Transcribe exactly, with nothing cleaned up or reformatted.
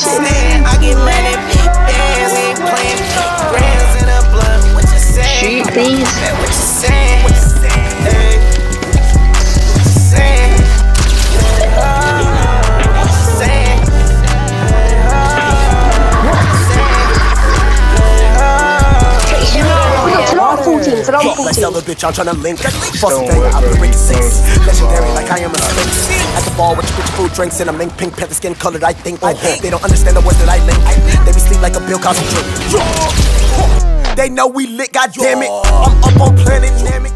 saying? I get mad at big bands. We ain't playing brands in a blunt. What you saying? Shoot, please. What you saying? What you saying? Hey. What you saying? What you saying? Myself a bitch, I'm tryna link. Fussy thing, I'm the Ricky Six. Legendary like I am a sphinx. At the bar with your bitch food drinks and a mink pink panther skin colored. I think oh, they don't understand the words that I link. They be sleep like a Bill Cosby drink. They know we lit, goddamn it. I'm up on planet, damn it.